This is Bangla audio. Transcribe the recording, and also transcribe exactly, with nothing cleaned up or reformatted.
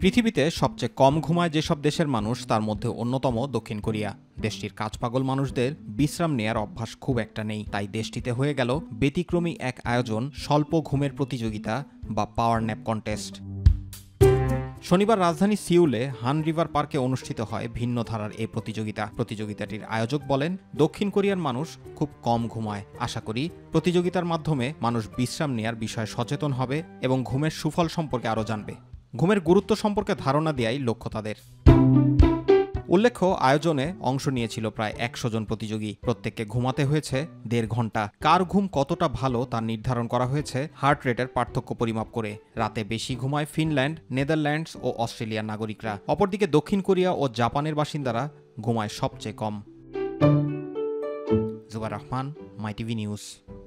পৃথিবীতে সবচেয়ে কম ঘুমায় যেসব দেশের মানুষ তার মধ্যে অন্যতম দক্ষিণ কোরিয়া। দেশটির কাজপাগল মানুষদের বিশ্রাম নেয়ার অভ্যাস খুব একটা নেই, তাই দেশটিতে হয়ে গেল ব্যতিক্রমী এক আয়োজন, স্বল্প ঘুমের প্রতিযোগিতা বা পাওয়ার ন্যাপ কন্টেস্ট। শনিবার রাজধানী সিউলে হান রিভার পার্কে অনুষ্ঠিত হয় ভিন্ন ধারার এই প্রতিযোগিতা। প্রতিযোগিতাটির আয়োজক বলেন, দক্ষিণ কোরিয়ার মানুষ খুব কম ঘুমায়। আশা করি প্রতিযোগিতার মাধ্যমে মানুষ বিশ্রাম নেয়ার বিষয়ে সচেতন হবে এবং ঘুমের সুফল সম্পর্কে আরও জানবে। ঘুমের গুরুত্ব সম্পর্কে ধারণা দেয়াই লক্ষ্য তাদের। উল্লেখ্য, আয়োজনে অংশ নিয়েছিল প্রায় একশো জন প্রতিযোগী। প্রত্যেককে ঘুমাতে হয়েছে দেড় ঘন্টা। কার ঘুম কতটা ভালো তা নির্ধারণ করা হয়েছে হার্ট রেটের পার্থক্য পরিমাপ করে। রাতে বেশি ঘুমায় ফিনল্যান্ড, নেদারল্যান্ডস ও অস্ট্রেলিয়ার নাগরিকরা। অপরদিকে দক্ষিণ কোরিয়া ও জাপানের বাসিন্দারা ঘুমায় সবচেয়ে কম। Zubair Rahman, my TV news.